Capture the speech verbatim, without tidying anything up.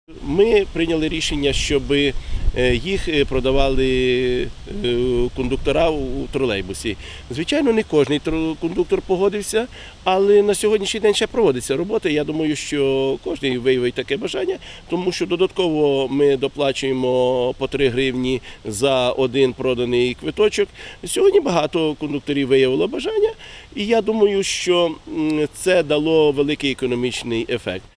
Ми прийняли рішення, щоб їх продавали кондуктора у тролейбусі. Звичайно, не кожен кондуктор погодився, але на сьогоднішній день ще проводиться робота. Я думаю, що кожен виявить таке бажання, тому що додатково ми доплачуємо по три гривні за один проданий квиточок. Сьогодні багато кондукторів виявило бажання, і я думаю, що це дало великий економічний ефект.